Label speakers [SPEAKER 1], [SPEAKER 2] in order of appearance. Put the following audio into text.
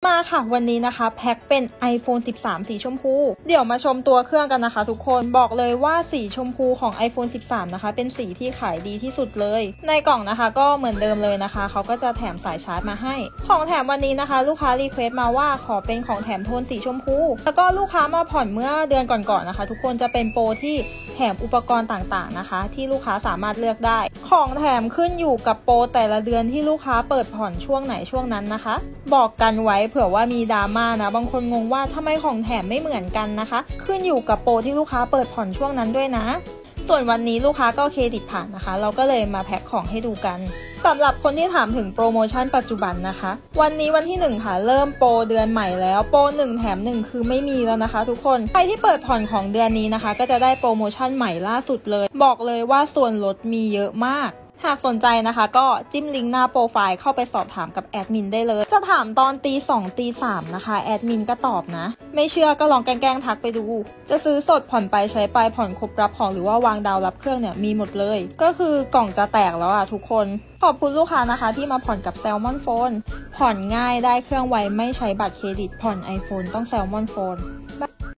[SPEAKER 1] มาค่ะวันนี้นะคะแพ็คเป็น iPhone 13 สีชมพูเดี๋ยวมาชมตัวเครื่องกันนะคะทุกคนบอกเลยว่าสีชมพูของ iPhone 13 นะคะเป็นสีที่ขายดีที่สุดเลยในกล่องนะคะก็เหมือนเดิมเลยนะคะเขาก็จะแถมสายชาร์จมาให้ของแถมวันนี้นะคะลูกค้ารีเควสต์มาว่าขอเป็นของแถมโทนสีชมพูแล้วก็ลูกค้ามาผ่อนเมื่อเดือนก่อนๆนะคะทุกคนจะเป็นโปรที่แถมอุปกรณ์ต่างๆนะคะที่ลูกค้าสามารถเลือกได้ของแถมขึ้นอยู่กับโปรแต่ละเดือนที่ลูกค้าเปิดผ่อนช่วงไหนช่วงนั้นนะคะบอกกันไว้เผื่อว่ามีดราม่านะบางคนงงว่าทำไมของแถมไม่เหมือนกันนะคะขึ้นอยู่กับโปรที่ลูกค้าเปิดผ่อนช่วงนั้นด้วยนะส่วนวันนี้ลูกค้าก็เครดิตผ่านนะคะเราก็เลยมาแพ็คของให้ดูกันสำหรับคนที่ถามถึงโปรโมชั่นปัจจุบันนะคะวันนี้วันที่1ค่ะเริ่มโปรเดือนใหม่แล้วโปร1แถม1คือไม่มีแล้วนะคะทุกคนใครที่เปิดผ่อนของเดือนนี้นะคะก็จะได้โปรโมชั่นใหม่ล่าสุดเลยบอกเลยว่าส่วนลดมีเยอะมากหากสนใจนะคะก็จิ้มลิงก์หน้าโปรไฟล์เข้าไปสอบถามกับแอดมินได้เลยจะถามตอนตี 2 ตี 3นะคะแอดมินก็ตอบนะไม่เชื่อก็ลองแกล้งทักไปดูจะซื้อสดผ่อนไปใช้ไปผ่อนครบรับของหรือว่าวางดาวรับเครื่องเนี่ยมีหมดเลยก็คือกล่องจะแตกแล้วทุกคนขอบคุณลูกค้านะคะที่มาผ่อนกับ Salmon Phone ผ่อนง่ายได้เครื่องไวไม่ใช้บัตรเครดิตผ่อน iPhone ต้อง Salmon Phone